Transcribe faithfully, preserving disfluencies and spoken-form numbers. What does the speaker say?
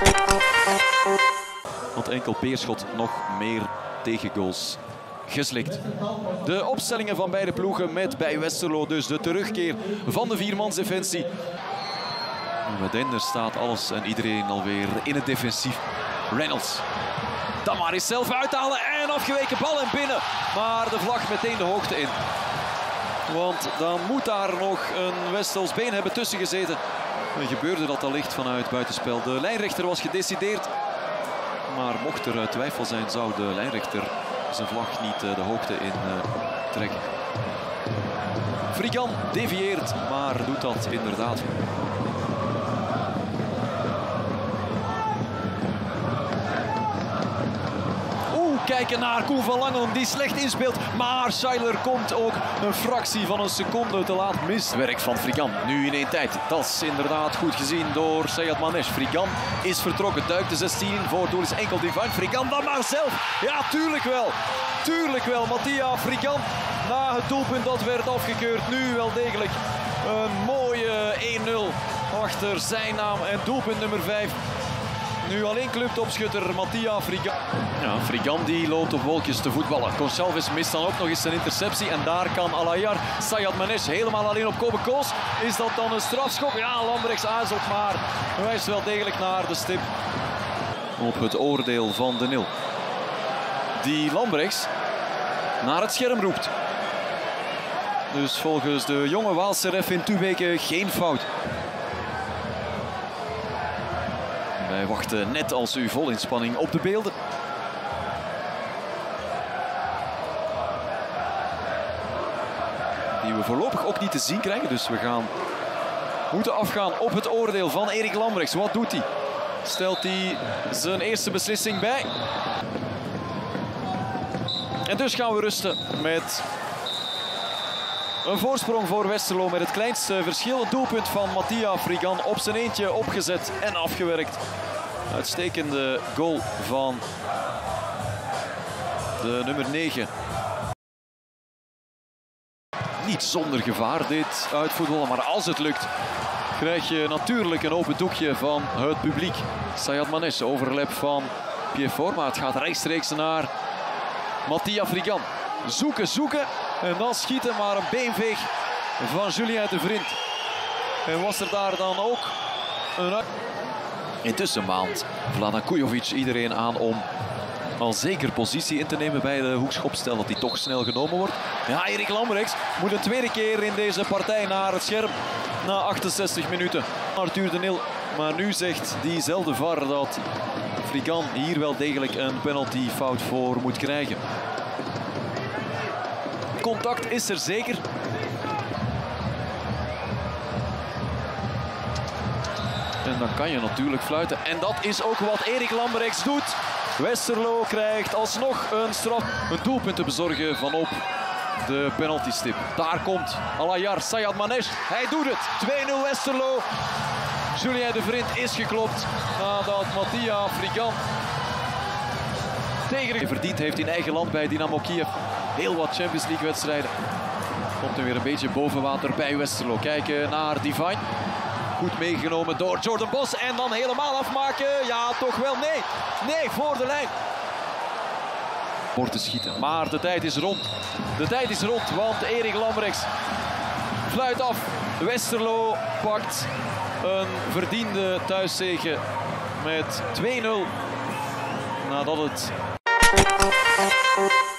Want enkel Beerschot nog meer tegengoals geslikt. De opstellingen van beide ploegen met bij Westerlo dus de terugkeer van de viermansdefensie. Met Ender staat alles en iedereen alweer in het defensief. Reynolds. Damaris zelf uithalen en afgeweken bal en binnen. Maar de vlag meteen de hoogte in. Want dan moet daar nog een Westels been hebben tussen gezeten. En gebeurde dat allicht vanuit buitenspel. De lijnrechter was gedecideerd. Maar mocht er twijfel zijn, zou de lijnrechter zijn vlag niet de hoogte in uh, trekken. Frigan devieert, maar doet dat inderdaad. Kijken naar Koen van Langen die slecht inspeelt. Maar Schuyler komt ook een fractie van een seconde te laat mis. Werk van Frigan nu in één tijd. Dat is inderdaad goed gezien door Sayat Manesh. Frigan is vertrokken. Duikt de zestien. Voor doel is enkel Divine. Frigan dan maar zelf. Ja, tuurlijk wel. Tuurlijk wel. Mattia Frigan na het doelpunt dat werd afgekeurd. Nu wel degelijk een mooie één nul achter zijn naam. En doelpunt nummer vijf. Nu alleen clubtopschutter Mattia Frigan. Ja, Frigan die loopt op wolkjes te voetballen. Gonçalves mist dan ook nog eens een interceptie. En daar kan Alayar Sayat Manesh helemaal alleen op komen. Koos, is dat dan een strafschop? Ja, Lambrechts aarzelt, maar wijst wel degelijk naar de stip. Op het oordeel van de nil. Die Lambrechts naar het scherm roept. Dus volgens de jonge Waalse ref in Tuweke geen fout. Wij wachten net als u vol inspanning op de beelden. Die we voorlopig ook niet te zien krijgen. Dus we gaan moeten afgaan op het oordeel van Erik Lambrechts. Wat doet hij? Stelt hij zijn eerste beslissing bij? En dus gaan we rusten met een voorsprong voor Westerlo met het kleinste verschil. Het doelpunt van Mattia Frigan op zijn eentje opgezet en afgewerkt. Uitstekende goal van de nummer negen. Niet zonder gevaar dit uitvoetballen, maar als het lukt krijg je natuurlijk een open doekje van het publiek. Sayat Manesh, overlap van Piefort, maar het gaat rechtstreeks naar Mattia Frigan. Zoeken, zoeken en dan schieten, maar een beenveeg van Julien de Vriend. En was er daar dan ook een... Intussen maand Vladan Kujovic iedereen aan om al zeker positie in te nemen bij de hoekschop. Stel dat hij toch snel genomen wordt. Ja, Erik Lambrechts moet een tweede keer in deze partij naar het scherm. Na achtenzestig minuten. Arthur de Nil. Maar nu zegt diezelfde V A R dat Frigan hier wel degelijk een penaltyfout voor moet krijgen. Contact is er zeker. En dan kan je natuurlijk fluiten. En dat is ook wat Erik Lambrechts doet. Westerlo krijgt alsnog een straf. Een doelpunt te bezorgen vanop de penaltystip. Daar komt Alayar Sayat Manesh. Hij doet het. twee nul Westerlo. Julien de Vriend is geklopt nadat Mattia Frigan tegen verdiend heeft in eigen land bij Dynamo Kiev. Heel wat Champions League wedstrijden. Komt er weer een beetje boven water bij Westerlo. Kijken naar Divine. Goed meegenomen door Jordan Bos en dan helemaal afmaken. Ja, toch wel. Nee, nee, voor de lijn. Voor te schieten, maar de tijd is rond. De tijd is rond, want Erik Lambrechts fluit af. Westerlo pakt een verdiende thuiszege met twee nul. Nadat het...